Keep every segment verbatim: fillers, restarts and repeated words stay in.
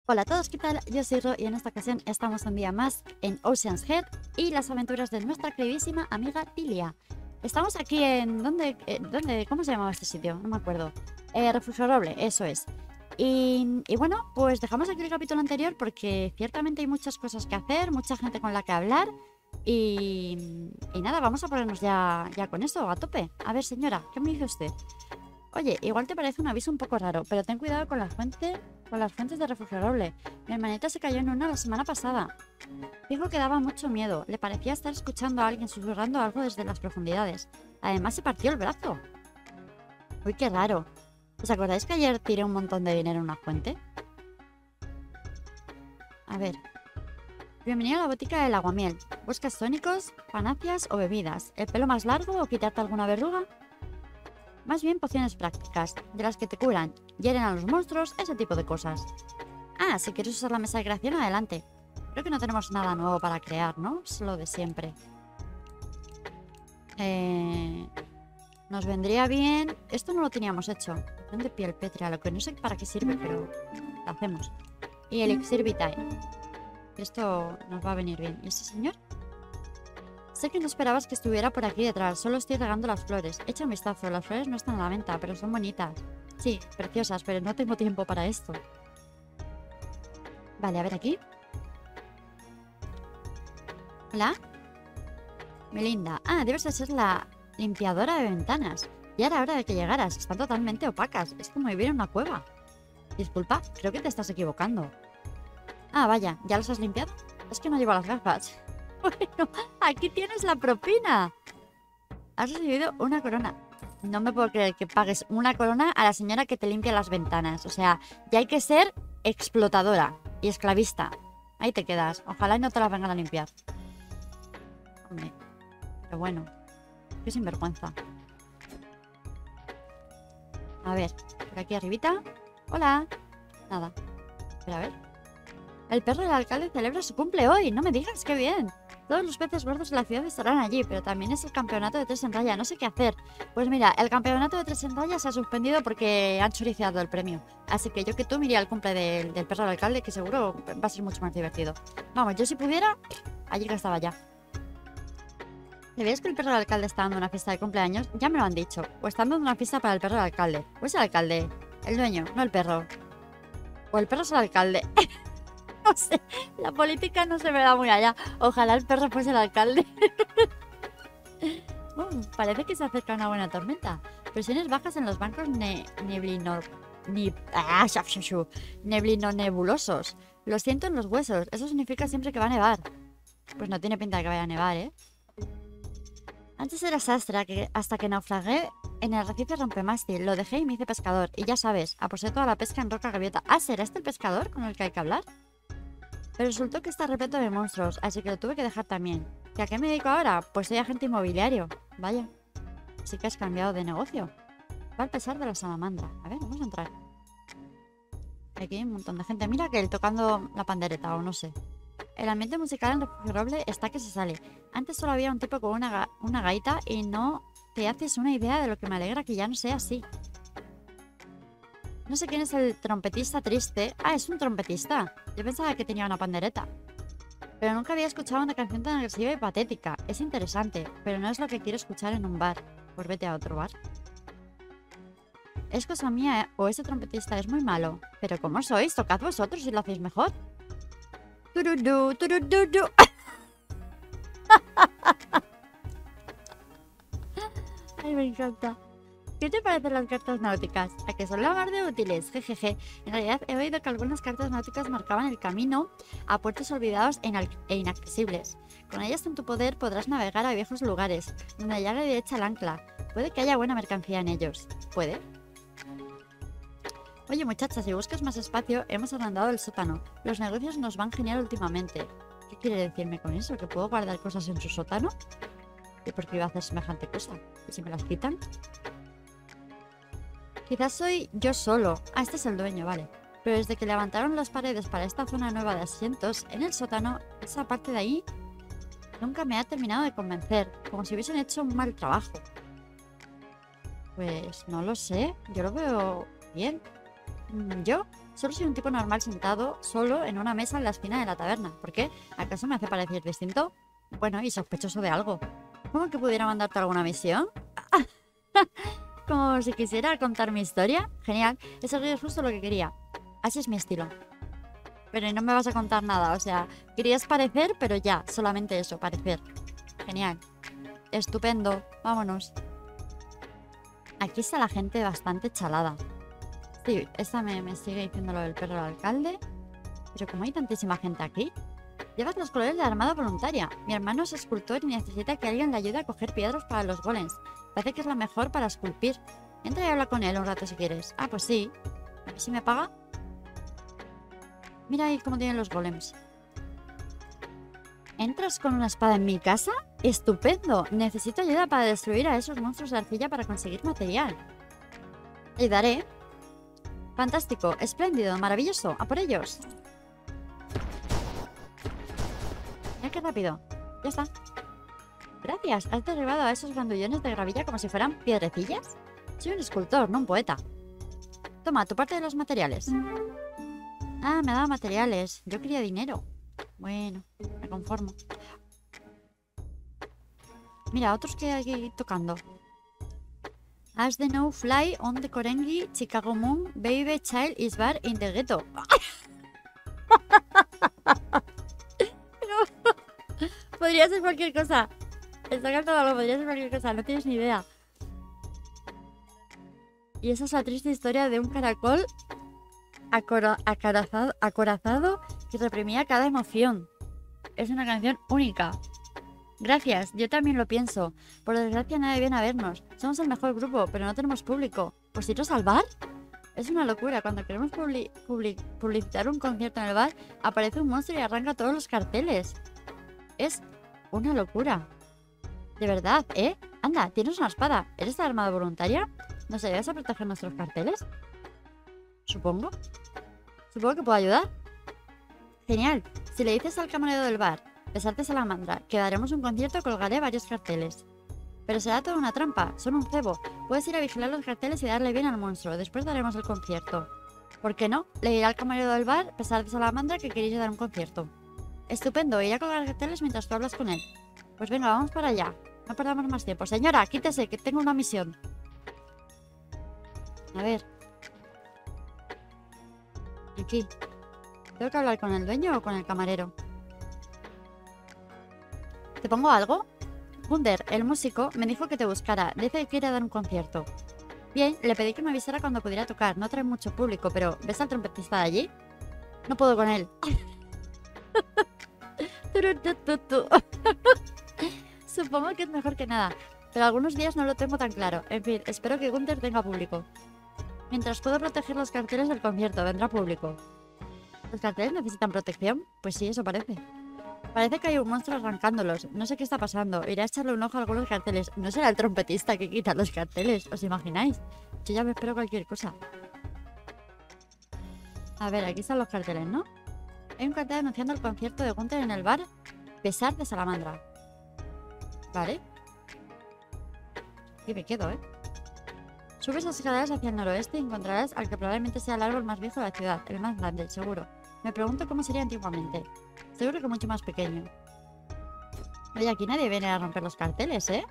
Hola a todos, ¿qué tal? Yo soy Ro y en esta ocasión estamos un día más en Ocean's Head y las aventuras de nuestra queridísima amiga Tilia. Estamos aquí en... ¿Dónde? eh, ¿Dónde? ¿Cómo se llamaba este sitio? No me acuerdo. Eh, Refugio Roble, eso es. Y, y bueno, pues dejamos aquí el capítulo anterior porque ciertamente hay muchas cosas que hacer, mucha gente con la que hablar y... Y nada, vamos a ponernos ya, ya con eso, a tope. A ver, señora, ¿qué me dice usted? Oye, igual te parece un aviso un poco raro, pero ten cuidado con la fuente, con las fuentes de Refugio Roble. Mi hermanita se cayó en una la semana pasada. Dijo que daba mucho miedo. Le parecía estar escuchando a alguien susurrando algo desde las profundidades. Además se partió el brazo. Uy, qué raro. ¿Os acordáis que ayer tiré un montón de dinero en una fuente? A ver. Bienvenido a la botica del aguamiel. ¿Buscas tónicos, panacias o bebidas? ¿El pelo más largo o quitarte alguna verruga? Más bien pociones prácticas, de las que te curan, hieren a los monstruos, ese tipo de cosas. Ah, si quieres usar la mesa de creación, adelante. Creo que no tenemos nada nuevo para crear, ¿no? Es lo de siempre. Eh... Nos vendría bien... Esto no lo teníamos hecho. De piel pétrea, lo que no sé para qué sirve, pero lo hacemos. Y elixir vitae. Esto nos va a venir bien. ¿Y este señor? Sé que no esperabas que estuviera por aquí detrás, solo estoy regando las flores. Echa un vistazo, las flores no están a la venta, pero son bonitas. Sí, preciosas, pero no tengo tiempo para esto. Vale, a ver aquí. Hola. Melinda. Ah, debes de ser la limpiadora de ventanas. Ya era hora de que llegaras, están totalmente opacas. Es como vivir en una cueva. Disculpa, creo que te estás equivocando. Ah, vaya, ¿ya los has limpiado? Es que no llevo las gafas. Bueno, aquí tienes la propina. Has recibido una corona. No me puedo creer que pagues una corona a la señora que te limpia las ventanas. O sea, ya hay que ser explotadora y esclavista. Ahí te quedas. Ojalá y no te las vengan a limpiar. Hombre, pero bueno, qué sinvergüenza. A ver, por aquí arribita. Hola. Nada. Pero a ver. El perro del alcalde celebra su cumple hoy. No me digas, qué bien. Todos los peces gordos de la ciudad estarán allí, pero también es el campeonato de tres en raya. No sé qué hacer. Pues mira, el campeonato de tres en raya se ha suspendido porque han choriceado el premio. Así que yo que tú me iría al cumple del, del perro del alcalde, que seguro va a ser mucho más divertido. Vamos, yo si pudiera, allí que estaba ya. ¿Sabías que el perro del alcalde está dando una fiesta de cumpleaños? Ya me lo han dicho. O están dando una fiesta para el perro del alcalde. O es el alcalde. El dueño, no el perro. O el perro es el alcalde. No sé, la política no se me da muy allá. Ojalá el perro fuese el alcalde. Bueno, parece que se acerca una buena tormenta. Presiones bajas en los bancos ne neblino... Ni ah, neblino nebulosos. Lo siento en los huesos. Eso significa siempre que va a nevar. Pues no tiene pinta de que vaya a nevar, ¿eh? Antes era sastre que hasta que naufragué en el arrecife rompemástil. Lo dejé y me hice pescador. Y ya sabes, aposé toda la pesca en roca gaviota. Ah, ¿será este el pescador con el que hay que hablar? Pero resultó que está repleto de monstruos, así que lo tuve que dejar también. ¿Y a qué me dedico ahora? Pues soy agente inmobiliario. Vaya, sí que has cambiado de negocio. Va al pesar de la salamandra. A ver, vamos a entrar. Aquí hay un montón de gente. Mira que él tocando la pandereta o no sé. El ambiente musical en Refugio Roble está que se sale. Antes solo había un tipo con una, ga una gaita y no te haces una idea de lo que me alegra que ya no sea así. No sé quién es el trompetista triste. Ah, es un trompetista. Yo pensaba que tenía una pandereta. Pero nunca había escuchado una canción tan agresiva y patética. Es interesante, pero no es lo que quiero escuchar en un bar. Pues vete a otro bar. Es cosa mía, ¿eh? O ese trompetista es muy malo. Pero ¿cómo sois? Tocad vosotros y lo hacéis mejor. Tururú, tururú. Ay, me encanta. ¿Qué te parecen las cartas náuticas? ¿A que son la mar de útiles? Jejeje. En realidad he oído que algunas cartas náuticas marcaban el camino a puertos olvidados e, e inaccesibles. Con ellas en tu poder podrás navegar a viejos lugares, donde ya le echa el ancla. Puede que haya buena mercancía en ellos. ¿Puede? Oye muchacha, si buscas más espacio, hemos agrandado el sótano. Los negocios nos van genial últimamente. ¿Qué quiere decirme con eso? ¿Que puedo guardar cosas en su sótano? ¿Y por qué iba a hacer semejante cosa? ¿Y si me las quitan? Quizás soy yo solo. Ah, este es el dueño, vale. Pero desde que levantaron las paredes para esta zona nueva de asientos, en el sótano, esa parte de ahí, nunca me ha terminado de convencer. Como si hubiesen hecho un mal trabajo. Pues no lo sé. Yo lo veo bien. Mm, Yo solo soy un tipo normal sentado solo en una mesa en la esquina de la taberna. ¿Por qué? ¿Acaso me hace parecer distinto? Bueno, y sospechoso de algo. ¿Cómo que pudiera mandarte alguna misión? Como si quisiera contar mi historia. Genial, eso es justo lo que quería. Así es mi estilo. Pero no me vas a contar nada, o sea, querías parecer, pero ya, solamente eso, parecer. Genial. Estupendo, vámonos. Aquí está la gente bastante chalada. Sí, esta me, me sigue diciendo lo del perro del alcalde. Pero como hay tantísima gente aquí... Llevas los colores de la armada voluntaria. Mi hermano es escultor y necesita que alguien le ayude a coger piedras para los golems. Parece que es la mejor para esculpir. Entra y habla con él un rato si quieres. Ah, pues sí. A ver si me paga. Mira ahí cómo tienen los golems. ¿Entras con una espada en mi casa? ¡Estupendo! Necesito ayuda para destruir a esos monstruos de arcilla para conseguir material. Te ayudaré. Fantástico, espléndido, maravilloso. ¡A por ellos! Mira qué rápido. Ya está. Gracias, has derribado a esos grandullones de gravilla como si fueran piedrecillas. Soy un escultor, no un poeta. Toma, tu parte de los materiales. Ah, me ha dado materiales. Yo quería dinero. Bueno, me conformo. Mira, otros que hay aquí tocando. As the no fly on the Korengi, Chicago Moon, baby child is bar in the ghetto. Podría ser cualquier cosa. Está cantando algo, podría ser cualquier cosa, no tienes ni idea. Y esa es la triste historia de un caracol acora acorazado, acorazado que reprimía cada emoción. Es una canción única. Gracias, yo también lo pienso. Por desgracia nadie viene a vernos. Somos el mejor grupo, pero no tenemos público. ¿Pues iros al bar? Es una locura. Cuando queremos publi publi publicitar un concierto en el bar, aparece un monstruo y arranca todos los carteles. Es una locura. De verdad, ¿eh? Anda, tienes una espada. ¿Eres de la armada voluntaria? ¿Nos ayudas a proteger nuestros carteles? Supongo. Supongo que puedo ayudar. Genial. Si le dices al camarero del bar, besarte salamandra, que daremos un concierto, colgaré varios carteles. Pero será toda una trampa. Son un cebo. Puedes ir a vigilar los carteles y darle bien al monstruo. Después daremos el concierto. ¿Por qué no? Le dirá al camarero del bar, besarte salamandra, que queréis dar un concierto. Estupendo. Iré a colgar carteles mientras tú hablas con él. Pues venga, vamos para allá. No perdamos más tiempo. Señora, quítese, que tengo una misión. A ver. Aquí. ¿Tengo que hablar con el dueño o con el camarero? ¿Te pongo algo? Gunder, el músico, me dijo que te buscara. Dice que quiere dar un concierto. Bien, le pedí que me avisara cuando pudiera tocar. No trae mucho público, pero ¿ves al trompetista de allí? No puedo con él. Supongo que es mejor que nada, pero algunos días no lo tengo tan claro. En fin, espero que Gunther tenga público. Mientras puedo proteger los carteles del concierto, vendrá público. ¿Los carteles necesitan protección? Pues sí, eso parece. Parece que hay un monstruo arrancándolos. No sé qué está pasando. Iré a echarle un ojo a algunos carteles. ¿No será el trompetista que quita los carteles? ¿Os imagináis? Yo ya me espero cualquier cosa. A ver, aquí están los carteles, ¿no? Hay un cartel anunciando el concierto de Gunther en el bar Besar de Salamandra. Vale. Y me quedo, ¿eh? Subes las escaleras hacia el noroeste y encontrarás al que probablemente sea el árbol más viejo de la ciudad. El más grande, seguro. Me pregunto cómo sería antiguamente. Seguro que mucho más pequeño. Oye, aquí nadie viene a romper los carteles, ¿eh?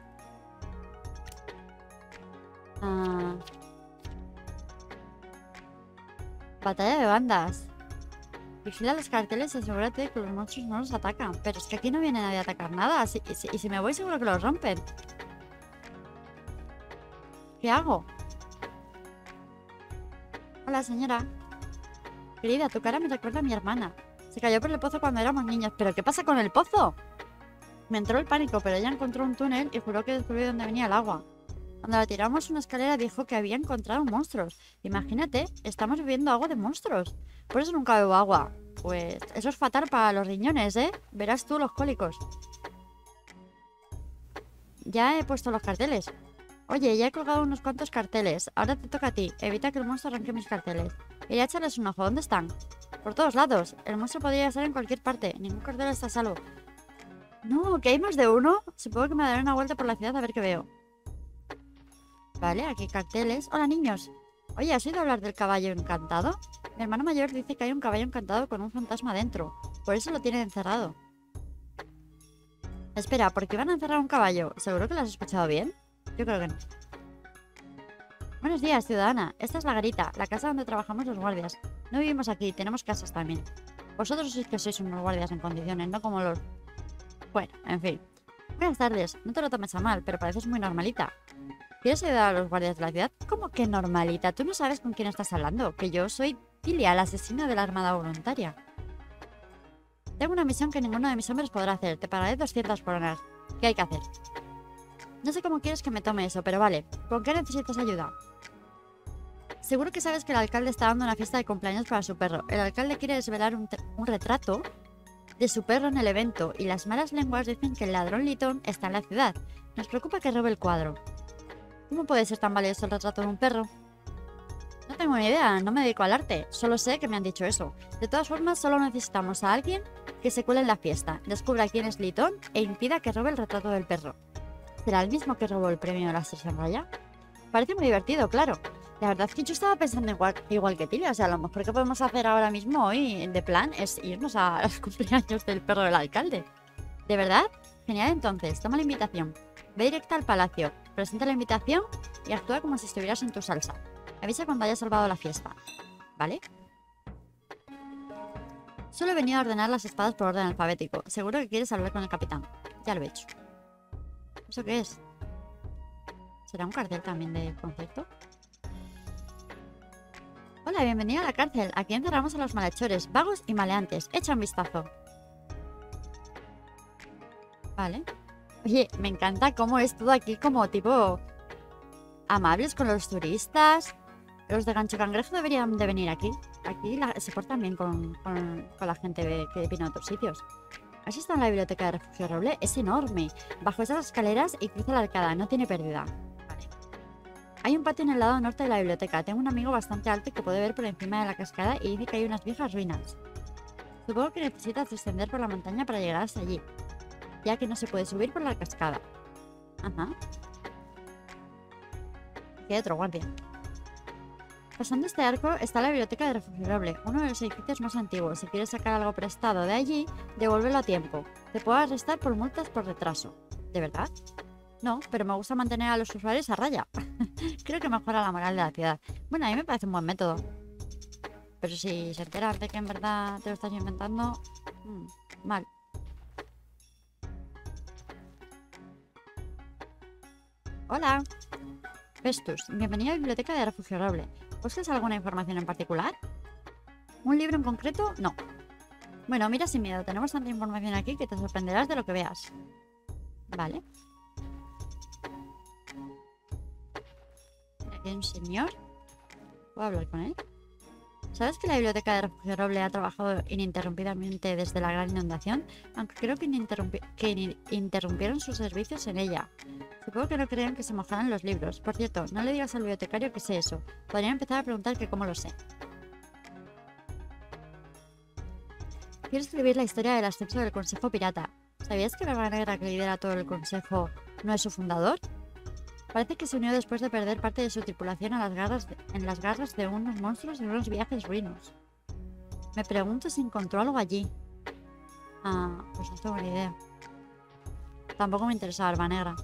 Ah... Batalla de bandas. Vigila los carteles y asegúrate de que los monstruos no los atacan. Pero es que aquí no viene nadie a atacar nada. Si, si, y si me voy seguro que los rompen. ¿Qué hago? Hola, señora. Querida, tu cara me recuerda a mi hermana. Se cayó por el pozo cuando éramos niños. ¿Pero qué pasa con el pozo? Me entró el pánico, pero ella encontró un túnel y juró que descubrió dónde venía el agua. Cuando la tiramos una escalera dijo que había encontrado monstruos. Imagínate, estamos bebiendo agua de monstruos. Por eso nunca bebo agua. Pues eso es fatal para los riñones, ¿eh? Verás tú los cólicos. Ya he puesto los carteles. Oye, ya he colgado unos cuantos carteles. Ahora te toca a ti. Evita que el monstruo arranque mis carteles. Iré a echarles un ojo. ¿Dónde están? Por todos lados. El monstruo podría estar en cualquier parte. Ningún cartel está a salvo. No, ¿que hay más de uno? Supongo que me daré una vuelta por la ciudad a ver qué veo. Vale, aquí hay carteles. Hola, niños. Oye, ¿has oído hablar del caballo encantado? Mi hermano mayor dice que hay un caballo encantado con un fantasma dentro. Por eso lo tiene encerrado. Espera, ¿por qué van a encerrar un caballo? ¿Seguro que lo has escuchado bien? Yo creo que no. Buenos días, ciudadana. Esta es la garita, la casa donde trabajamos los guardias. No vivimos aquí, tenemos casas también. Vosotros sois que sois unos guardias en condiciones, no como los... Bueno, en fin. Buenas tardes. No te lo tomes a mal, pero pareces muy normalita. ¿Quieres ayudar a los guardias de la ciudad? ¿Cómo que normalita? Tú no sabes con quién estás hablando. Que yo soy Tilia, la asesina de la Armada Voluntaria. Tengo una misión que ninguno de mis hombres podrá hacer. Te pagaré doscientas coronas. ¿Qué hay que hacer? No sé cómo quieres que me tome eso, pero vale. ¿Con qué necesitas ayuda? Seguro que sabes que el alcalde está dando una fiesta de cumpleaños para su perro. El alcalde quiere desvelar un, un retrato de su perro en el evento y las malas lenguas dicen que el ladrón Litón está en la ciudad. Nos preocupa que robe el cuadro. ¿Cómo puede ser tan valioso el retrato de un perro? No tengo ni idea, no me dedico al arte. Solo sé que me han dicho eso. De todas formas, solo necesitamos a alguien que se cuele en la fiesta, descubra quién es Litón e impida que robe el retrato del perro. ¿Será el mismo que robó el premio de la Sesión Raya? Parece muy divertido, claro. La verdad es que yo estaba pensando igual, igual que Tilia. O sea, a lo mejor que podemos hacer ahora mismo hoy de plan es irnos a los cumpleaños del perro del alcalde. ¿De verdad? Genial, entonces. Toma la invitación. Ve directa al palacio. Presenta la invitación y actúa como si estuvieras en tu salsa. Avisa cuando hayas salvado la fiesta. ¿Vale? Solo he venido a ordenar las espadas por orden alfabético. Seguro que quieres hablar con el capitán. Ya lo he hecho. ¿Eso qué es? ¿Será un cartel también de concepto? Hola, bienvenido a la cárcel. Aquí encerramos a los malhechores, vagos y maleantes. Echa un vistazo. Vale. Oye, me encanta cómo es todo aquí como tipo... amables con los turistas. Los de Gancho Cangrejo deberían de venir aquí. Aquí la, se portan bien con, con, con la gente de, que viene a otros sitios. ¿Has estado en la biblioteca de Refugio Roble? Es enorme. Bajo esas escaleras y cruza la arcada. No tiene pérdida. Vale. Hay un patio en el lado norte de la biblioteca. Tengo un amigo bastante alto que puede ver por encima de la cascada y dice que hay unas viejas ruinas. Supongo que necesitas descender por la montaña para llegar hasta allí, ya que no se puede subir por la cascada. Ajá. Aquí hay otro guardia. Pasando este arco está la biblioteca de Refugio Roble, uno de los edificios más antiguos. Si quieres sacar algo prestado de allí, devuélvelo a tiempo. Te puedo arrestar por multas por retraso. ¿De verdad? No, pero me gusta mantener a los usuarios a raya. Creo que mejora la moral de la ciudad. Bueno, a mí me parece un buen método. Pero si se entera de que en verdad te lo estás inventando... Mmm, mal. Hola. Festus, bienvenido a la biblioteca de Refugio Roble. ¿Buscas alguna información en particular? ¿Un libro en concreto? No. Bueno, mira sin miedo. Tenemos tanta información aquí que te sorprenderás de lo que veas. Vale. Aquí hay un señor. ¿Puedo hablar con él? ¿Sabes que la biblioteca de Refugio Roble ha trabajado ininterrumpidamente desde la gran inundación? Aunque creo que, ininterrumpi que in interrumpieron sus servicios en ella. Supongo que no crean que se mojaran los libros. Por cierto, no le digas al bibliotecario que sé eso. Podría empezar a preguntar que cómo lo sé. Quiero escribir la historia del ascenso del Consejo Pirata. ¿Sabías que Barba Negra, que lidera todo el consejo, no es su fundador? Parece que se unió después de perder parte de su tripulación a las garras de, en las garras de unos monstruos en unos viajes ruinos. Me pregunto si encontró algo allí. Ah, pues no tengo ni idea. Tampoco me interesa Barba Negra.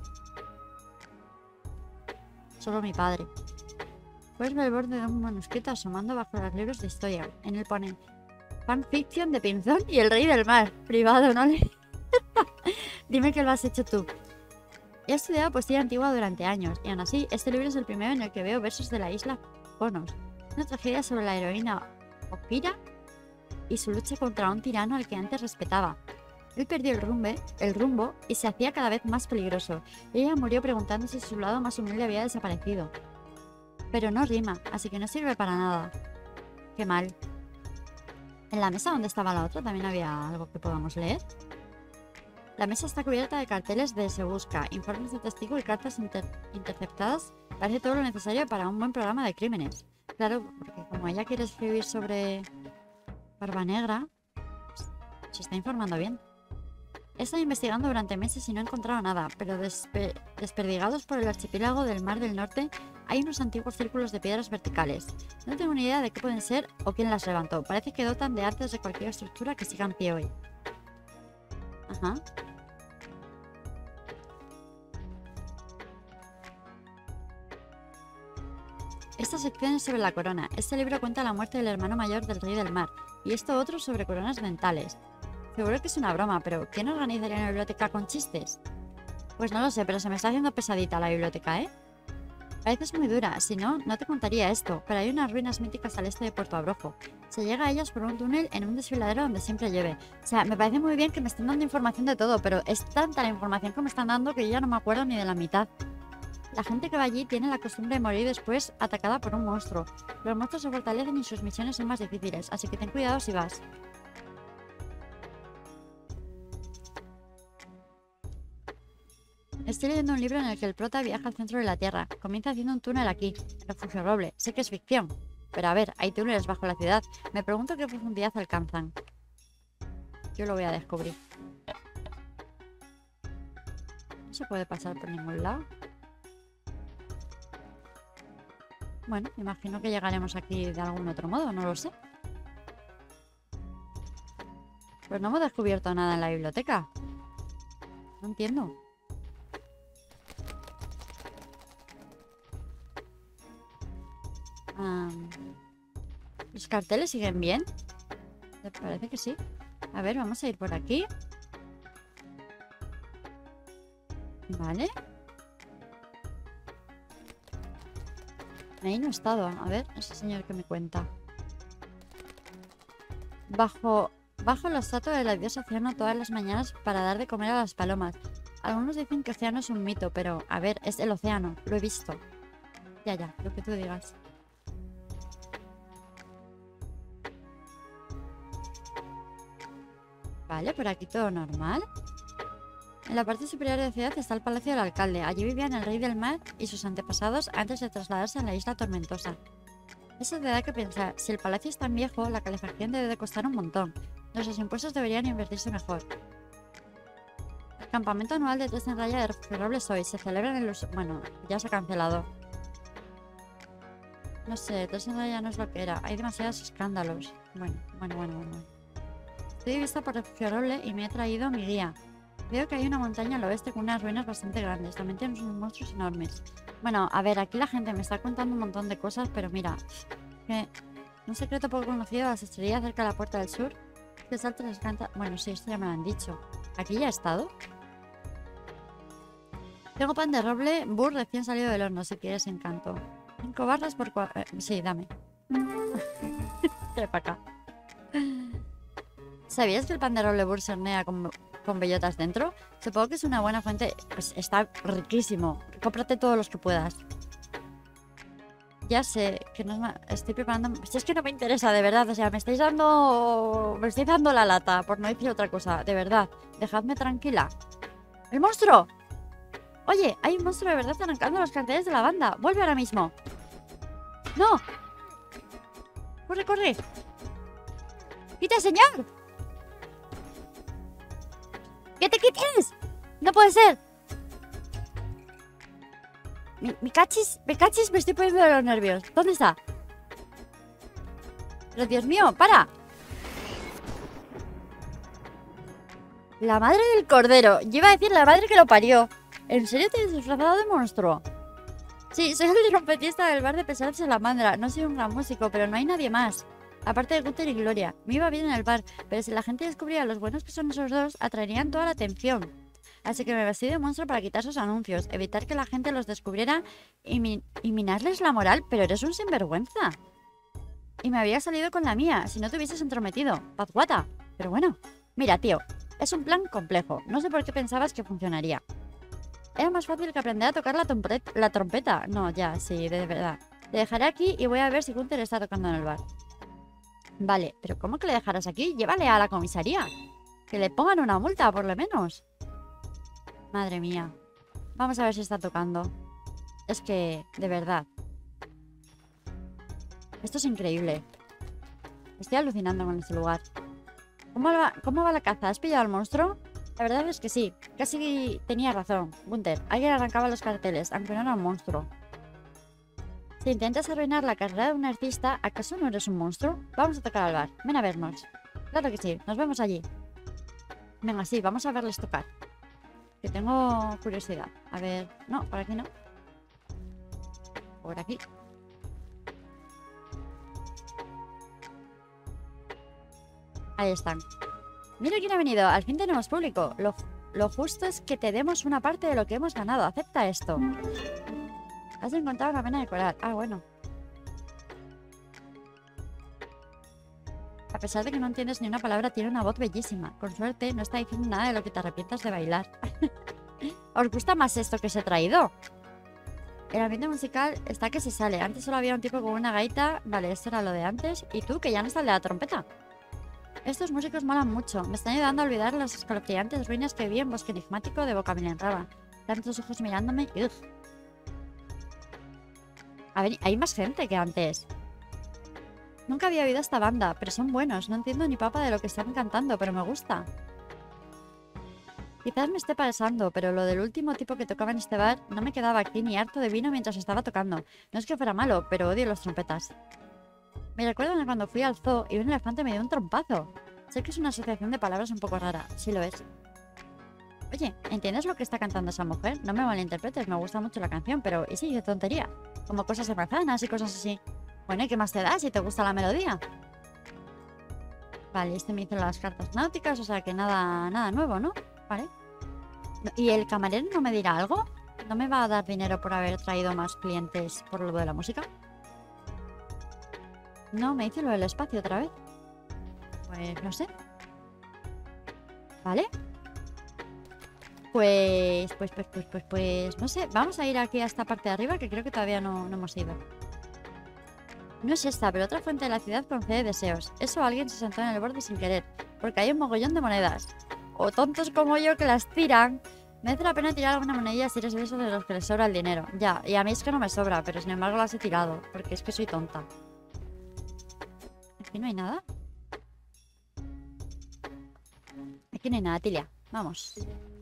Solo mi padre. Puedes ver el borde de un manuscrito asomando bajo los libros de historia. En él pone fanfiction de Pinzón y el Rey del Mar. Privado, ¿no? Dime que lo has hecho tú. He estudiado poesía antigua durante años, y aún así, este libro es el primero en el que veo versos de la isla Ponos. Una tragedia sobre la heroína Ophira y su lucha contra un tirano al que antes respetaba. Él perdió el, rumbe, el rumbo y se hacía cada vez más peligroso. Ella murió preguntándose si su lado más humilde había desaparecido. Pero no rima, así que no sirve para nada. Qué mal. En la mesa donde estaba la otra también había algo que podamos leer. La mesa está cubierta de carteles de Se Busca, informes de testigo y cartas inter interceptadas. Parece todo lo necesario para un buen programa de crímenes. Claro, porque como ella quiere escribir sobre Barba Negra, se está informando bien. He estado investigando durante meses y no he encontrado nada, pero despe desperdigados por el archipiélago del Mar del Norte hay unos antiguos círculos de piedras verticales. No tengo ni idea de qué pueden ser o quién las levantó. Parece que dotan de artes de cualquier estructura que siga en pie hoy. Ajá. Esta sección es sobre la corona. Este libro cuenta la muerte del hermano mayor del rey del mar. Y esto otro sobre coronas dentales. Seguro que es una broma, pero ¿quién organizaría una biblioteca con chistes? Pues no lo sé, pero se me está haciendo pesadita la biblioteca, ¿eh? Parece muy dura, si no, no te contaría esto, pero hay unas ruinas míticas al este de Puerto Abrojo. Se llega a ellas por un túnel en un desfiladero donde siempre llueve. O sea, me parece muy bien que me estén dando información de todo, pero es tanta la información que me están dando que yo ya no me acuerdo ni de la mitad. La gente que va allí tiene la costumbre de morir después atacada por un monstruo. Los monstruos se fortalecen y sus misiones son más difíciles, así que ten cuidado si vas. Estoy leyendo un libro en el que el prota viaja al centro de la Tierra. Comienza haciendo un túnel aquí, en Refugio Roble. Sé que es ficción, pero a ver, hay túneles bajo la ciudad. Me pregunto qué profundidad alcanzan. Yo lo voy a descubrir. No se puede pasar por ningún lado. Bueno, imagino que llegaremos aquí de algún otro modo, no lo sé. Pues no hemos descubierto nada en la biblioteca. No entiendo. Um, ¿Los carteles siguen bien? Me parece que sí. A ver, vamos a ir por aquí. Vale. Ahí no he estado. A ver, ese señor que me cuenta. Bajo, bajo la estatua de la diosa Océano todas las mañanas para dar de comer a las palomas. Algunos dicen que Océano es un mito, pero a ver, es el océano. Lo he visto. Ya, ya, lo que tú digas. Vale, por aquí todo normal. En la parte superior de la ciudad está el Palacio del Alcalde. Allí vivían el Rey del Mar y sus antepasados antes de trasladarse a la Isla Tormentosa. Eso te da que pensar, si el palacio es tan viejo, la calefacción debe de costar un montón. Nuestros impuestos deberían invertirse mejor. El campamento anual de Tres en Raya de Refugio Roble hoy se celebra en los... Bueno, ya se ha cancelado. No sé, Tres en Raya no es lo que era. Hay demasiados escándalos. Bueno, bueno, bueno, bueno. Estoy de vista por Refugio Roble y me he traído mi guía. Veo que hay una montaña al oeste con unas ruinas bastante grandes. También tenemos unos monstruos enormes. Bueno, a ver, aquí la gente me está contando un montón de cosas, pero mira, que un secreto poco conocido, la sastrería cerca de la Puerta del Sur. Que salta les canta... Bueno, sí, esto ya me lo han dicho. ¿Aquí ya he estado? Tengo pan de roble, burr recién salido del horno, si quieres, encanto. Cinco barras por cuatro... Eh, sí, dame. Trae para acá. ¿Sabías que el pan de roble burr se hornea con... con bellotas dentro? Supongo que es una buena fuente. Pues está riquísimo. Cómprate todos los que puedas. Ya sé que no me... Estoy preparando... Si es que no me interesa, de verdad. O sea, me estáis dando... Me estáis dando la lata, por no decir otra cosa. De verdad. Dejadme tranquila. ¡El monstruo! Oye, hay un monstruo de verdad arrancando los carteles de la banda. Vuelve ahora mismo. ¡No! ¡Corre, corre! ¡Quita, señor! ¡Que te quites! ¡No puede ser! Mi, mi cachis, mi cachis, me estoy poniendo de los nervios. ¿Dónde está? Pero Dios mío, para. La madre del cordero. Yo iba a decir la madre que lo parió. ¿En serio te has disfrazado de monstruo? Sí, soy el trompetista del bar de Pesar Salamandra. No soy un gran músico, pero no hay nadie más. Aparte de Gunther y Gloria. Me iba bien en el bar, pero si la gente descubría los buenos que son esos dos, atraerían toda la atención. Así que me vestí de monstruo para quitar sus anuncios, evitar que la gente los descubriera y, mi y minarles la moral, pero eres un sinvergüenza. Y me había salido con la mía, si no te hubieses entrometido. Pazguata. Pero bueno. Mira, tío, es un plan complejo. No sé por qué pensabas que funcionaría. Era más fácil que aprender a tocar la, la trompeta. No, ya, sí, de verdad. Te dejaré aquí y voy a ver si Gunther está tocando en el bar. Vale, pero ¿cómo que le dejarás aquí? Llévale a la comisaría. Que le pongan una multa, por lo menos. Madre mía. Vamos a ver si está tocando. Es que, de verdad. Esto es increíble. Estoy alucinando con este lugar. ¿Cómo va, cómo va la caza? ¿Has pillado al monstruo? La verdad es que sí, casi tenía razón. Gunther, alguien arrancaba los carteles, aunque no era un monstruo. Si intentas arruinar la carrera de un artista, ¿acaso no eres un monstruo? Vamos a tocar al bar. Ven a vernos. Claro que sí, nos vemos allí. Venga, sí, vamos a verles tocar. Que tengo curiosidad. A ver... No, por aquí no. Por aquí. Ahí están. Mira quién ha venido. Al fin tenemos público. Lo, lo justo es que te demos una parte de lo que hemos ganado. Acepta esto. Has encontrado una pena de coral. Ah, bueno. A pesar de que no entiendes ni una palabra, tiene una voz bellísima. Con suerte, no está diciendo nada de lo que te arrepientas de bailar. ¿Os gusta más esto que os he traído? El ambiente musical está que se sale. Antes solo había un tipo con una gaita. Vale, esto era lo de antes. ¿Y tú, que ya no está el de la trompeta? Estos músicos molan mucho. Me están ayudando a olvidar las escalofriantes ruinas que vi en Bosque Enigmático de Boca Milenraba. Tantos ojos mirándome. Ugh. A ver, hay más gente que antes. Nunca había oído esta banda, pero son buenos. No entiendo ni papa de lo que están cantando, pero me gusta. Quizás me esté pasando, pero lo del último tipo que tocaba en este bar no me quedaba aquí ni harto de vino mientras estaba tocando. No es que fuera malo, pero odio las trompetas. Me recuerdan a cuando fui al zoo y un elefante me dio un trompazo. Sé que es una asociación de palabras un poco rara, sí lo es. Oye, ¿entiendes lo que está cantando esa mujer? No me malinterpretes, me gusta mucho la canción, pero ¿y si dice tontería? Como cosas de manzanas y cosas así. Bueno, ¿y qué más te da si te gusta la melodía? Vale, este me hizo las cartas náuticas, o sea que nada, nada nuevo, ¿no? Vale. ¿Y el camarero no me dirá algo? ¿No me va a dar dinero por haber traído más clientes por lo de la música? No, me hice lo del espacio otra vez. Pues no sé. ¿Vale? Pues, pues, pues, pues, pues, pues, no sé. Vamos a ir aquí a esta parte de arriba que creo que todavía no, no hemos ido. No es esta, pero otra fuente de la ciudad concede deseos. Eso alguien se sentó en el borde sin querer, porque hay un mogollón de monedas. O tontos como yo que las tiran. Merece la pena tirar alguna monedilla si eres de esos de los que les sobra el dinero. Ya, y a mí es que no me sobra, pero sin embargo las he tirado, porque es que soy tonta. Aquí no hay nada. Aquí no hay nada, Tilia. Vamos.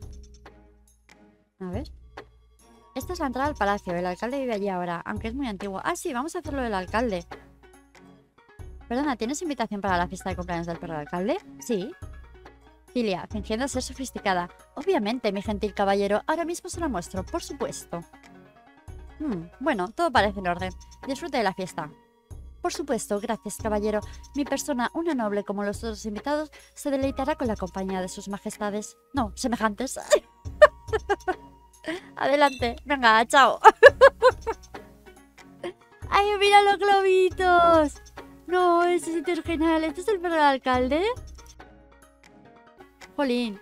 A ver. Esta es la entrada al palacio. El alcalde vive allí ahora, aunque es muy antiguo. Ah, sí, vamos a hacerlo del alcalde. Perdona, ¿tienes invitación para la fiesta de cumpleaños del perro del alcalde? Sí. Tilia, fingiendo ser sofisticada. Obviamente, mi gentil caballero. Ahora mismo se lo muestro, por supuesto. Hmm, bueno, todo parece en orden. Disfrute de la fiesta. Por supuesto, gracias, caballero. Mi persona, una noble como los otros invitados, se deleitará con la compañía de sus majestades. No, semejantes. Adelante. Venga, chao. ¡Ay, mira los globitos! No, ese sitio es genial. ¿Este es el perro del alcalde? Jolín.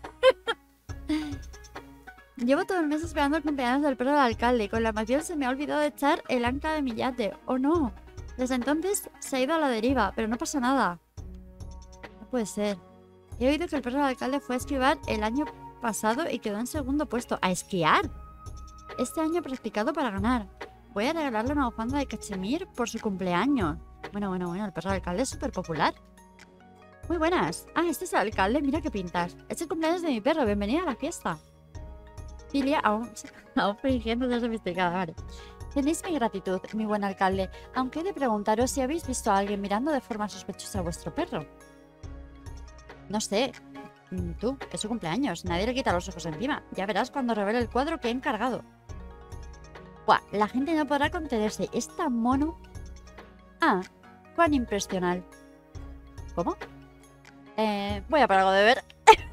Llevo todo el mes esperando el cumpleaños del perro del alcalde y con la emoción se me ha olvidado de echar el ancla de mi yate. ¡Oh, no! Desde entonces se ha ido a la deriva, pero no pasa nada. No puede ser. He oído que el perro del alcalde fue a esquivar el año pasado y quedó en segundo puesto. ¿A esquiar? Este año he practicado para ganar. Voy a regalarle una bufanda de cachemir por su cumpleaños. Bueno, bueno, bueno, el perro del alcalde es súper popular. Muy buenas. Ah, este es el alcalde, mira qué pintas. Es el cumpleaños de mi perro, bienvenida a la fiesta. Tilia aún, aún fingiendo ser sofisticada, vale. Tenéis mi gratitud, mi buen alcalde, aunque he de preguntaros si habéis visto a alguien mirando de forma sospechosa a vuestro perro. No sé. Tú, es su cumpleaños, nadie le quita los ojos encima. Ya verás cuando revele el cuadro que he encargado. Buah, la gente no podrá contenerse. Es tan mono. Ah, cuán impresional. ¿Cómo? Eh, voy a por algo de ver.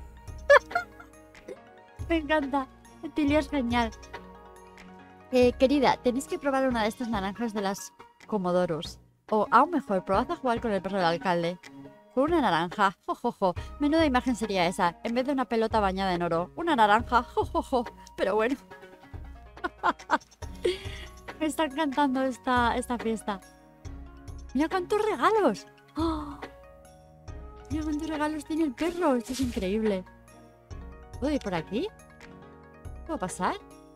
Me encanta. Tilia es genial. Eh, querida, tenéis que probar una de estas naranjas de las Comodoros. O aún mejor, probad a jugar con el perro del alcalde. Con una naranja, jojojo. Menuda imagen sería esa, en vez de una pelota bañada en oro. Una naranja, jojojo. Pero bueno. Me está encantando esta, esta fiesta. ¡Mira cuántos regalos! ¡Oh! ¡Mira cuántos regalos tiene el perro! Esto es increíble. ¿Puedo ir por aquí? ¿Puedo pasar?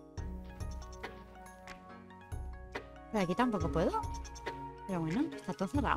Por aquí tampoco puedo. Pero bueno, está todo cerrado.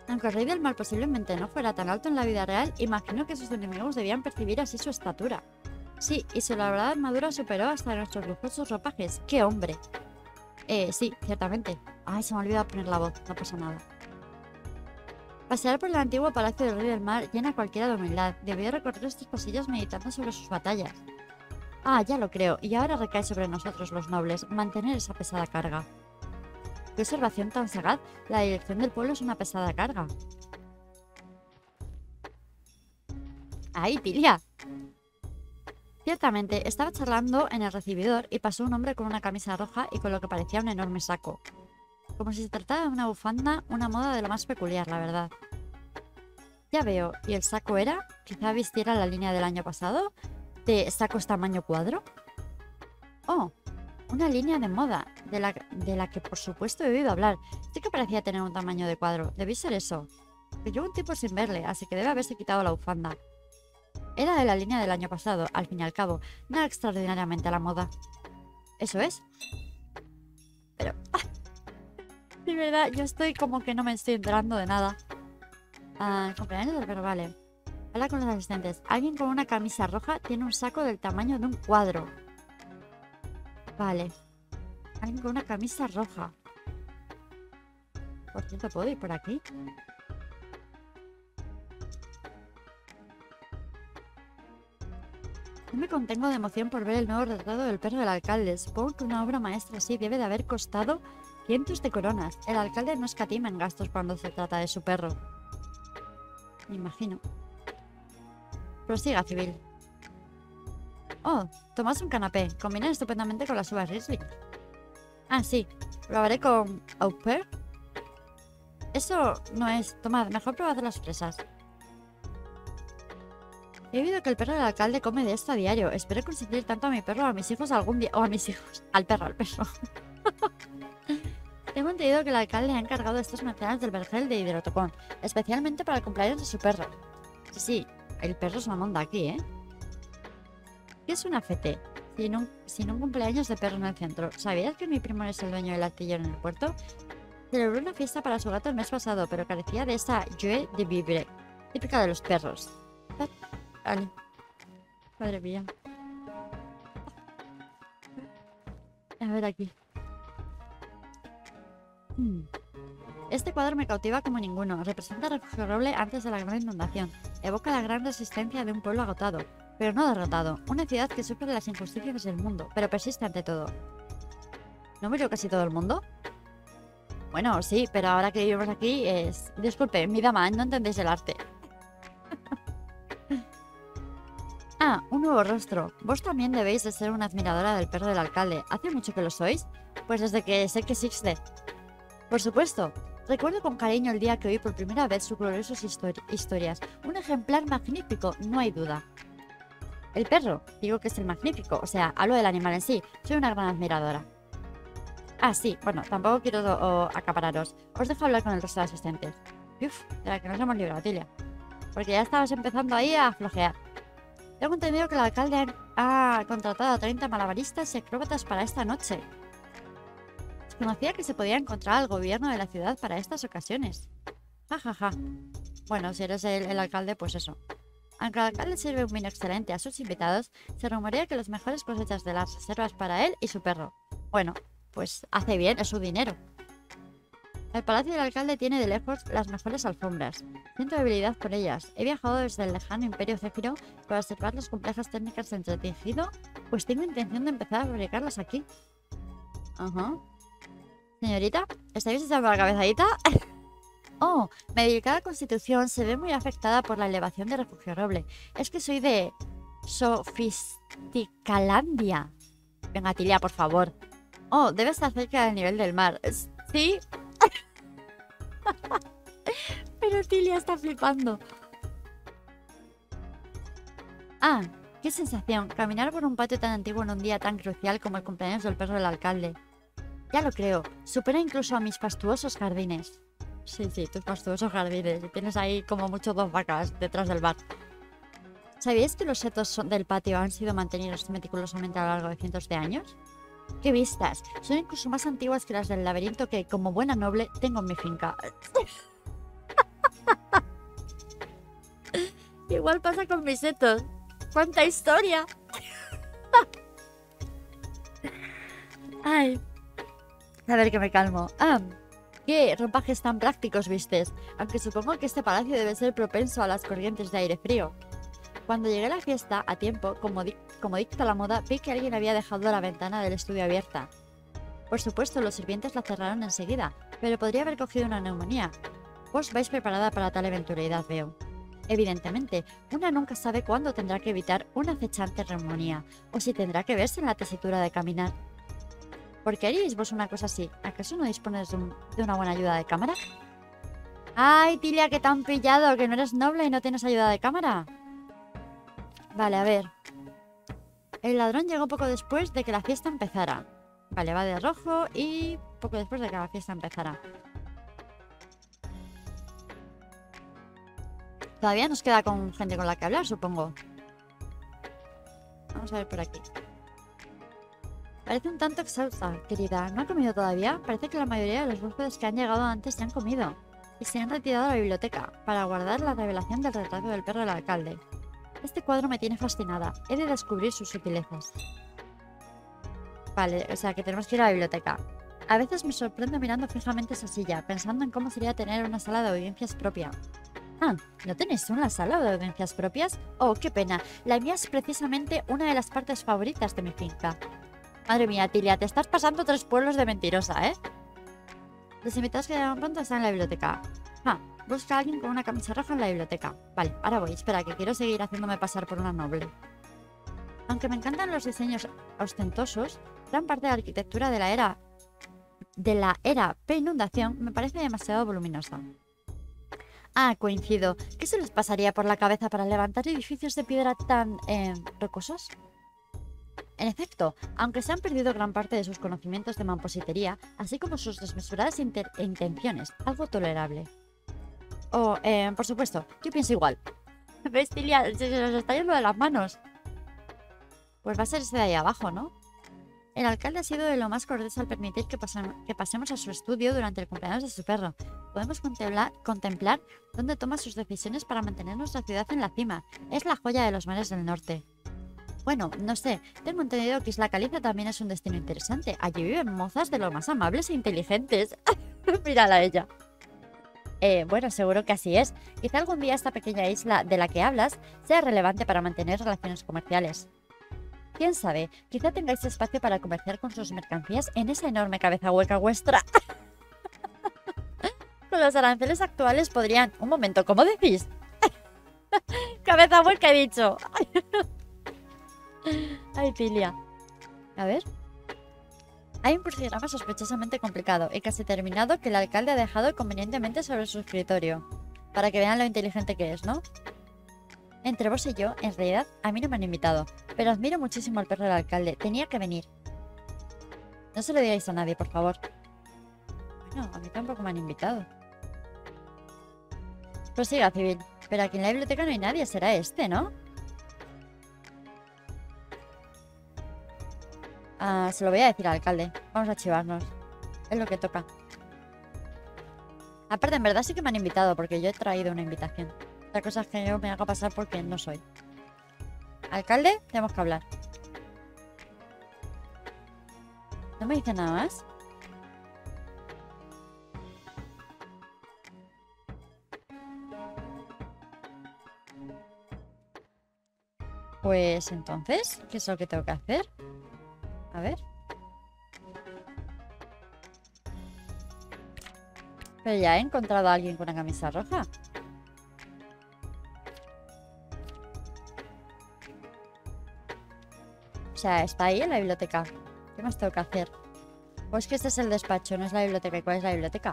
Aunque el rey del mar posiblemente no fuera tan alto en la vida real, imagino que sus enemigos debían percibir así su estatura. Sí, y su elaborada armadura superó hasta nuestros lujosos ropajes. ¡Qué hombre! Eh, sí, ciertamente. Ay, se me ha olvidado poner la voz, no pasa nada. Pasear por el antiguo palacio del rey del mar llena a cualquiera de humildad. Debió recorrer estos pasillos meditando sobre sus batallas. Ah, ya lo creo, y ahora recae sobre nosotros los nobles mantener esa pesada carga. ¡Qué observación tan sagaz! La dirección del pueblo es una pesada carga. ¡Ay, Tilia! Ciertamente, estaba charlando en el recibidor y pasó un hombre con una camisa roja y con lo que parecía un enorme saco. Como si se tratara de una bufanda, una moda de lo más peculiar, la verdad. Ya veo, ¿y el saco era? Quizá vistiera la línea del año pasado, de sacos tamaño cuadro. Oh, una línea de moda, de la, de la que por supuesto he oído hablar. Sí que parecía tener un tamaño de cuadro, debí ser eso. Pero llevo un tiempo sin verle, así que debe haberse quitado la bufanda. Era de la línea del año pasado, al fin y al cabo, nada extraordinariamente a la moda. ¿Eso es? Pero... ¡ah! De verdad, yo estoy como que no me estoy enterando de nada. Ah, cumpleaños del perro, vale. Habla con los asistentes. Alguien con una camisa roja tiene un saco del tamaño de un cuadro. Vale. Alguien con una camisa roja. Por cierto, ¿puedo ir por aquí? No me contengo de emoción por ver el nuevo retrato del perro del alcalde. Supongo que una obra maestra así debe de haber costado cientos de coronas. El alcalde no escatima en gastos cuando se trata de su perro. Me imagino. Prosiga, civil. Oh, tomas un canapé. Combina estupendamente con las uvas Riesling. Ah, sí. Probaré con... ¿Au pair? Eso no es... Tomad, mejor probad las fresas. He oído que el perro del alcalde come de esto a diario. Espero consentir tanto a mi perro o a mis hijos algún día... O a mis hijos. Al perro, al perro. Tengo entendido que el alcalde ha encargado estas manzanas del vergel de hidrotocón, especialmente para el cumpleaños de su perro. Sí, sí, el perro es una monda aquí, ¿eh? ¿Qué es una F T? Sin un, sin un cumpleaños de perro en el centro. ¿Sabías que mi primo es el dueño del astillero en el puerto? Celebró una fiesta para su gato el mes pasado, pero carecía de esa joie de vivre, típica de los perros. Vale. Madre mía. A ver aquí. Hmm. Este cuadro me cautiva como ninguno. Representa el refugio roble antes de la gran inundación. Evoca la gran resistencia de un pueblo agotado, pero no derrotado. Una ciudad que sufre de las injusticias del mundo, pero persiste ante todo. ¿No murió casi todo el mundo? Bueno, sí, pero ahora que vivimos aquí es... Disculpe, mi dama, no entendéis el arte. Ah, un nuevo rostro. Vos también debéis de ser una admiradora del perro del alcalde. ¿Hace mucho que lo sois? Pues desde que sé que existe. Por supuesto. Recuerdo con cariño el día que oí por primera vez sus gloriosas histori historias. Un ejemplar magnífico, no hay duda. El perro, digo que es el magnífico. O sea, hablo del animal en sí. Soy una gran admiradora. Ah, sí. Bueno, tampoco quiero o, o acapararos. Os dejo hablar con el resto de asistentes. Uf, de la que nos hemos librado, Tilia. Porque ya estabas empezando ahí a flojear. Tengo entendido que el alcalde ha contratado a treinta malabaristas y acróbatas para esta noche. Desconocía que se podía encontrar al gobierno de la ciudad para estas ocasiones. Ja, ja, ja. Bueno, si eres el, el alcalde, pues eso. Aunque el alcalde sirve un vino excelente a sus invitados, se rumorea que las mejores cosechas de las reservas para él y su perro. Bueno, pues hace bien, es su dinero. El palacio del alcalde tiene de lejos las mejores alfombras. Siento debilidad por ellas. He viajado desde el lejano Imperio Céfiro para observar las complejas técnicas de entretejido, pues tengo intención de empezar a fabricarlas aquí. Ajá. Señorita, ¿estáis echando la cabezadita? Oh, mi delicada constitución se ve muy afectada por la elevación de Refugio Roble. Es que soy de... Sofisticalandia. Venga, Tilia, por favor. Oh, debe estar cerca del nivel del mar. ¿Sí? Pero Tilia está flipando. Ah, qué sensación. Caminar por un patio tan antiguo en un día tan crucial como el cumpleaños del perro del alcalde. Ya lo creo. Supera incluso a mis fastuosos jardines. Sí, sí, tus fastuosos jardines. Y tienes ahí como mucho dos vacas detrás del bar. ¿Sabíais que los setos del patio han sido mantenidos meticulosamente a lo largo de cientos de años? ¡Qué vistas! Son incluso más antiguas que las del laberinto que, como buena noble, tengo en mi finca. Igual pasa con mis setos. ¡Cuánta historia! Ay. A ver que me calmo. Ah, qué ropajes tan prácticos vistes. Aunque supongo que este palacio debe ser propenso a las corrientes de aire frío. Cuando llegué a la fiesta, a tiempo, como, di como dicta la moda, vi que alguien había dejado la ventana del estudio abierta. Por supuesto, los sirvientes la cerraron enseguida, pero podría haber cogido una neumonía. Vos vais preparada para tal eventualidad, veo. Evidentemente, una nunca sabe cuándo tendrá que evitar una acechante neumonía, o si tendrá que verse en la tesitura de caminar. ¿Por qué haríais vos una cosa así? ¿Acaso no dispones de, un, de una buena ayuda de cámara? ¡Ay, Tilia, que te han pillado! ¿Que no eres noble y no tienes ayuda de cámara? Vale, a ver. El ladrón llegó poco después de que la fiesta empezara. Vale, va de rojo y poco después de que la fiesta empezara. Todavía nos queda con gente con la que hablar, supongo. Vamos a ver por aquí. Parece un tanto exhausta, querida. ¿No ha comido todavía? Parece que la mayoría de los huéspedes que han llegado antes ya han comido. Y se han retirado a la biblioteca para guardar la revelación del retrato del perro del alcalde. Este cuadro me tiene fascinada. He de descubrir sus sutilezas. Vale, o sea que tenemos que ir a la biblioteca. A veces me sorprendo mirando fijamente esa silla, pensando en cómo sería tener una sala de audiencias propia. Ah, ¿no tenéis una sala de audiencias propias? Oh, qué pena. La mía es precisamente una de las partes favoritas de mi finca. Madre mía, Tilia, te estás pasando tres pueblos de mentirosa, ¿eh? Los invitados que llegan pronto están en la biblioteca. Ah, busca a alguien con una camisa roja en la biblioteca. Vale, ahora voy. Espera, que quiero seguir haciéndome pasar por una noble. Aunque me encantan los diseños ostentosos, gran parte de la arquitectura de la era de la era pre-inundación me parece demasiado voluminosa. Ah, coincido. ¿Qué se les pasaría por la cabeza para levantar edificios de piedra tan eh, rocosos? En efecto, aunque se han perdido gran parte de sus conocimientos de mampositería, así como sus desmesuradas intenciones, algo tolerable. Oh, eh, por supuesto, yo pienso igual. ¿Ves, Tilia? Se nos está yendo de las manos. Pues va a ser ese de ahí abajo, ¿no? El alcalde ha sido de lo más cortés al permitir que, que pasemos a su estudio durante el cumpleaños de su perro. Podemos contemplar, contemplar dónde toma sus decisiones para mantener nuestra ciudad en la cima. Es la joya de los mares del norte. Bueno, no sé, tengo entendido que Isla Caliza también es un destino interesante. Allí viven mozas de lo más amables e inteligentes. Mírala a ella. Eh, bueno, seguro que así es. Quizá algún día esta pequeña isla de la que hablas sea relevante para mantener relaciones comerciales. Quién sabe, quizá tengáis espacio para comerciar con sus mercancías en esa enorme cabeza hueca vuestra. Con los aranceles actuales podrían... Un momento, ¿cómo decís? Cabeza hueca he dicho. Ay, Tilia. A ver. Hay un crucigrama sospechosamente complicado y casi terminado que el alcalde ha dejado convenientemente sobre su escritorio. Para que vean lo inteligente que es, ¿no? Entre vos y yo, en realidad, a mí no me han invitado, pero admiro muchísimo al perro del alcalde. Tenía que venir. No se lo digáis a nadie, por favor. Bueno, a mí tampoco me han invitado. Prosiga, civil. Pero aquí en la biblioteca no hay nadie, será este, ¿no? Ah, se lo voy a decir al alcalde. Vamos a chivarnos. Es lo que toca. Aparte, en verdad sí que me han invitado, porque yo he traído una invitación. La cosa es que yo me haga pasar porque no soy. Alcalde, tenemos que hablar. ¿No me dice nada más? Pues entonces, ¿qué es lo que tengo que hacer? A ver. Pero ya he encontrado a alguien con una camisa roja. O sea, está ahí en la biblioteca. ¿Qué más tengo que hacer? Pues que este es el despacho, no es la biblioteca. ¿Y cuál es la biblioteca?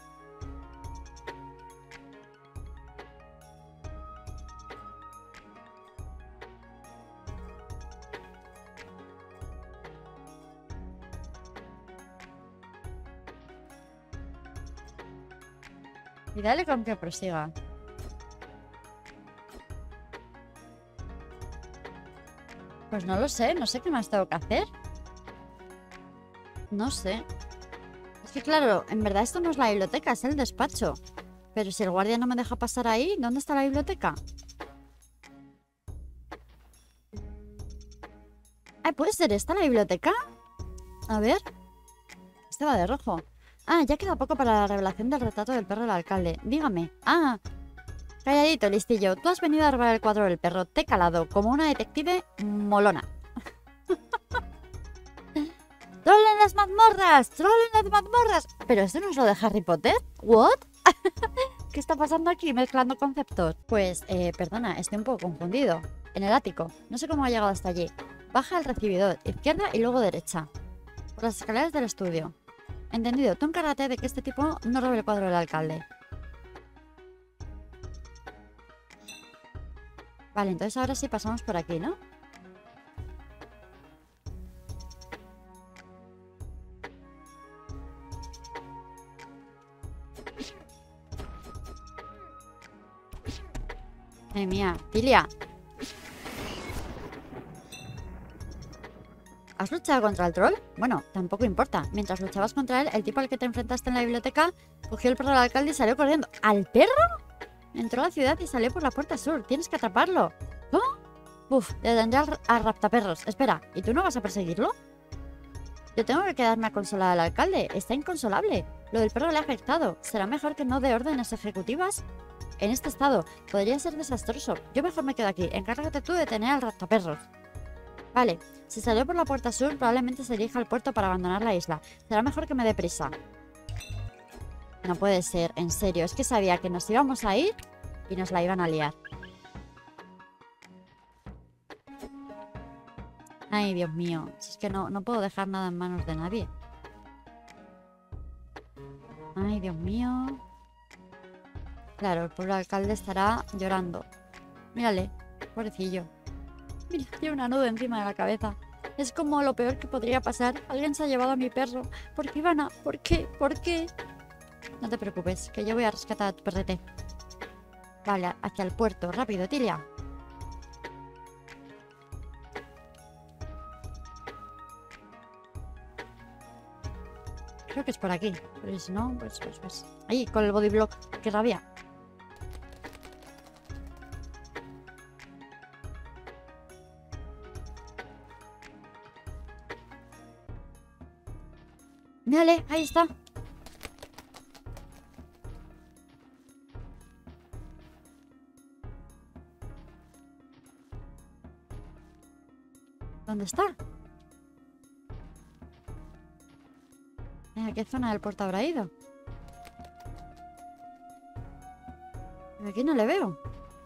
Y dale con que prosiga. Pues no lo sé, no sé qué más tengo que hacer. No sé. Es que claro, en verdad esto no es la biblioteca, es el despacho. Pero si el guardia no me deja pasar ahí, ¿dónde está la biblioteca? Ah, ¿puede ser esta la biblioteca? A ver. Este va de rojo. Ah, ya queda poco para la revelación del retrato del perro del alcalde. Dígame. Ah, calladito, listillo. Tú has venido a robar el cuadro del perro. Te he calado como una detective molona. ¡Troll en las mazmorras! ¡Troll en las mazmorras! ¿Pero esto no es lo de Harry Potter? ¿What? ¿Qué está pasando aquí mezclando conceptos? Pues, eh, perdona, estoy un poco confundido. En el ático. No sé cómo ha llegado hasta allí. Baja al recibidor, izquierda y luego derecha. Por las escaleras del estudio. Entendido. Tú encárgate de que este tipo no robe el cuadro del alcalde. Vale, entonces ahora sí pasamos por aquí, ¿no? Madre mía, Tilia. ¿Has luchado contra el troll? Bueno, tampoco importa. Mientras luchabas contra él, el tipo al que te enfrentaste en la biblioteca cogió el perro del alcalde y salió corriendo. ¿Al perro? Entró a la ciudad y salió por la puerta sur. Tienes que atraparlo. ¿Cómo? Uf, detendré al a raptaperros. Espera, ¿y tú no vas a perseguirlo? Yo tengo que quedarme a consolar al alcalde. Está inconsolable. Lo del perro le ha afectado. ¿Será mejor que no dé órdenes ejecutivas? En este estado, podría ser desastroso. Yo mejor me quedo aquí. Encárgate tú de detener al raptaperros. Vale, si salió por la puerta sur, probablemente se dirija al puerto para abandonar la isla. Será mejor que me dé prisa. No puede ser, en serio. Es que sabía que nos íbamos a ir y nos la iban a liar. Ay, Dios mío. Si es que no, no puedo dejar nada en manos de nadie. Ay, Dios mío. Claro, el pobre alcalde estará llorando. Mírale, pobrecillo. Mira, tiene una nube encima de la cabeza. Es como lo peor que podría pasar. Alguien se ha llevado a mi perro. ¿Por qué, Ivana? ¿Por qué? ¿Por qué? No te preocupes, que yo voy a rescatar a tu perrete. Vale, hacia el puerto. Rápido, Tilia. Creo que es por aquí. Pero si no, pues, pues, pues. Ahí, con el bodyblock. ¡Qué rabia! Mírale, ahí está. ¿Dónde está? ¿A qué zona del puerto habrá ido? Aquí no le veo.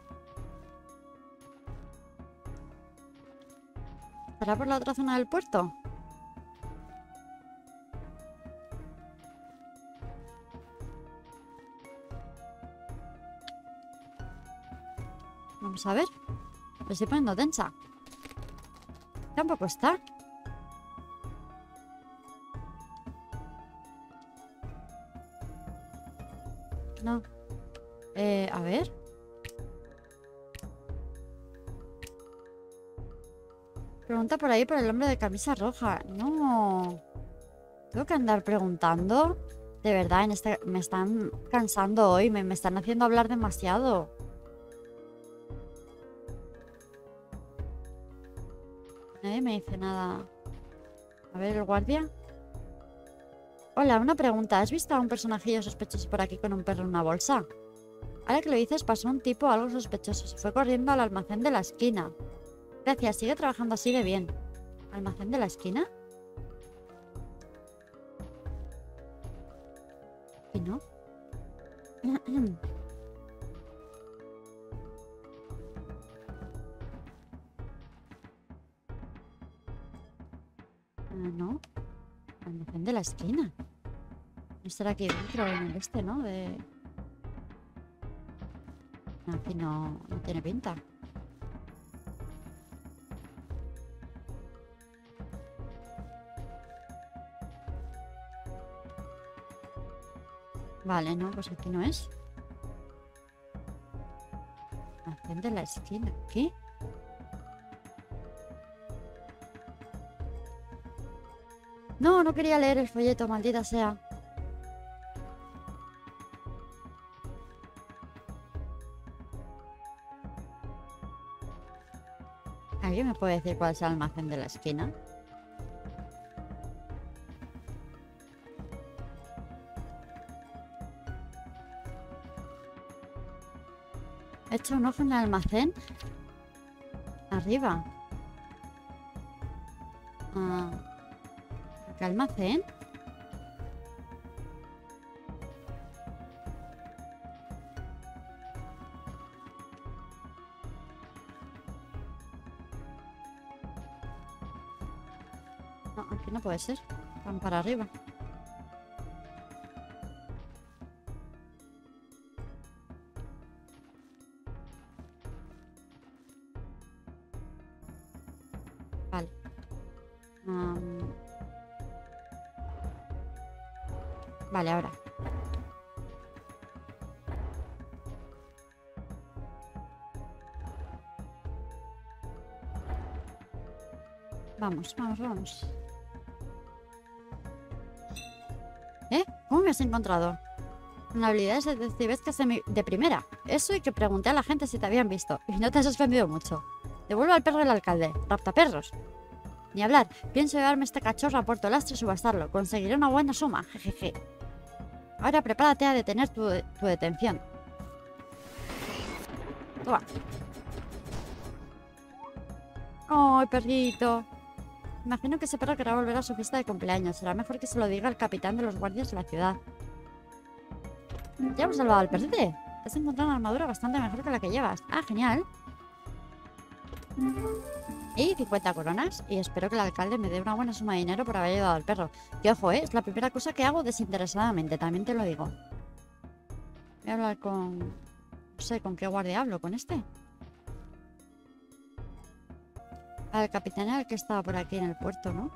¿Estará por la otra zona del puerto? Vamos a ver. Me estoy poniendo tensa. Tampoco está. No. Eh, a ver. Pregunta por ahí por el hombre de camisa roja. No. Tengo que andar preguntando. De verdad, en este... me están cansando hoy. Me, me están haciendo hablar demasiado. Nadie me dice nada. A ver, el guardia. Hola, una pregunta. ¿Has visto a un personajillo sospechoso por aquí con un perro en una bolsa? Ahora que lo dices, pasó un tipo algo sospechoso. Se fue corriendo al almacén de la esquina. Gracias, sigue trabajando así de bien. ¿Almacén de la esquina? ¿Y no? Ah, no. Almacén de la esquina. No estará aquí dentro en el este, ¿no? De... No, aquí no, no tiene pinta. Vale, no, pues aquí no es. Almacén de la esquina. ¿Qué? No, no quería leer el folleto, maldita sea. ¿Alguien me puede decir cuál es el almacén de la esquina? He hecho un ojo en el almacén. Arriba. Ah, ¿qué almacén? No, aquí no puede ser. Van para arriba. Vale. Um, vale, ahora. Vamos, vamos, vamos. ¿Eh? ¿Cómo me has encontrado? Una habilidad de detectivesca semi de primera. Eso y que pregunté a la gente si te habían visto. Y no te has sorprendido mucho. Devuelvo al perro del alcalde. Raptaperros. Ni hablar. Pienso llevarme este cachorro a Puerto Lastre y subastarlo. Conseguiré una buena suma. Jejeje. Ahora prepárate a detener tu, tu detención. Toma. ¡Ay, perrito! Imagino que ese perro querrá volver a su fiesta de cumpleaños. Será mejor que se lo diga al capitán de los guardias de la ciudad. Ya hemos salvado al perrete. Has encontrado una armadura bastante mejor que la que llevas. Ah, genial. Y cincuenta coronas. Y espero que el alcalde me dé una buena suma de dinero por haber ayudado al perro. Que ojo, ¿eh? Es la primera cosa que hago desinteresadamente. También te lo digo. Voy a hablar con... No sé, ¿con qué guardia hablo? ¿Con este? Al capitán era el que estaba por aquí en el puerto, ¿no?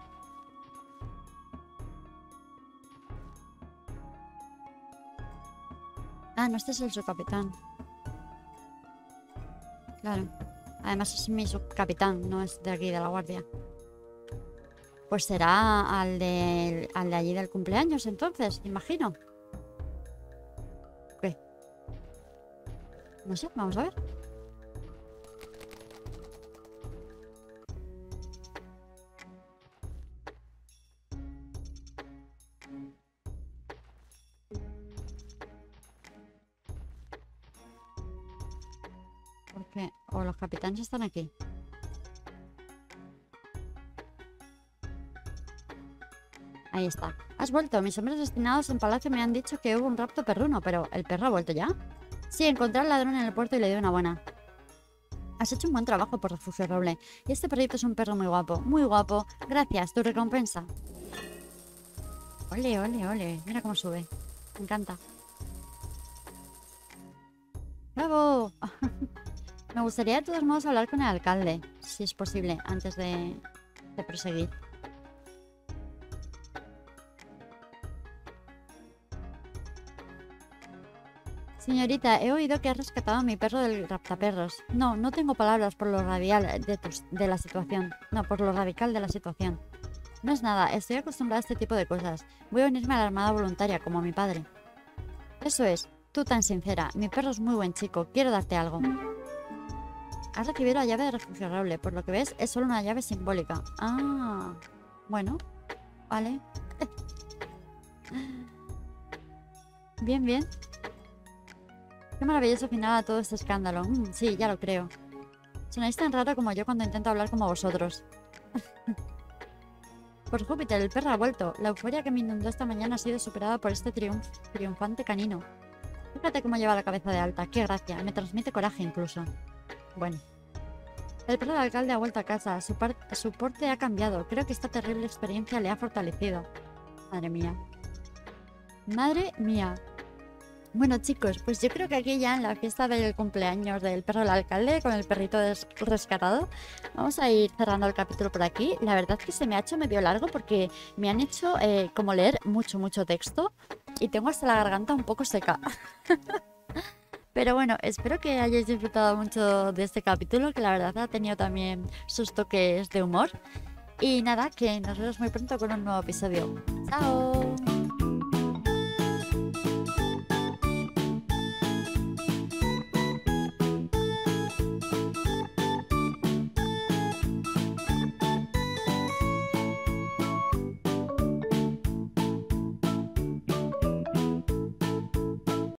Ah, no, este es el subcapitán. Claro. Además es mi subcapitán, no es de aquí, de la guardia. Pues será al de, al de allí del cumpleaños, entonces, imagino. ¿Qué? No sé, vamos a ver. Porque o los capitanes están aquí. Ahí está. Has vuelto. Mis hombres destinados en palacio me han dicho que hubo un rapto perruno, pero ¿el perro ha vuelto ya? Sí, encontré al ladrón en el puerto y le di una buena. Has hecho un buen trabajo por Refugio Roble. Y este perrito es un perro muy guapo. Muy guapo. Gracias, tu recompensa. Ole, ole, ole. Mira cómo sube. Me encanta. ¡Bravo! Me gustaría de todos modos hablar con el alcalde, si es posible, antes de, de proseguir. Señorita, he oído que has rescatado a mi perro del raptaperros. No, no tengo palabras por lo radial de, tus, de la situación. No, por lo radical de la situación. No es nada, estoy acostumbrada a este tipo de cosas. Voy a unirme a la armada voluntaria, como mi padre. Eso es, tú tan sincera. Mi perro es muy buen chico, quiero darte algo. Has recibido la llave de Refugio Roble. Por lo que ves, es solo una llave simbólica. Ah, bueno, vale. Bien, bien. Qué maravilloso final a todo este escándalo. Mm, sí, ya lo creo. Sonáis tan raro como yo cuando intento hablar como vosotros. Por Júpiter, el perro ha vuelto. La euforia que me inundó esta mañana ha sido superada por este triunf triunfante canino. Fíjate cómo lleva la cabeza de alta. Qué gracia. Me transmite coraje incluso. Bueno. El perro del alcalde ha vuelto a casa. Su, su porte ha cambiado. Creo que esta terrible experiencia le ha fortalecido. Madre mía. Madre mía. Bueno, chicos, pues yo creo que aquí ya en la fiesta del cumpleaños del perro del alcalde con el perrito rescatado, vamos a ir cerrando el capítulo por aquí. La verdad es que se me ha hecho medio largo porque me han hecho eh, como leer mucho, mucho texto y tengo hasta la garganta un poco seca. Pero bueno, espero que hayáis disfrutado mucho de este capítulo, que la verdad ha tenido también sus toques de humor. Y nada, que nos vemos muy pronto con un nuevo episodio. ¡Chao!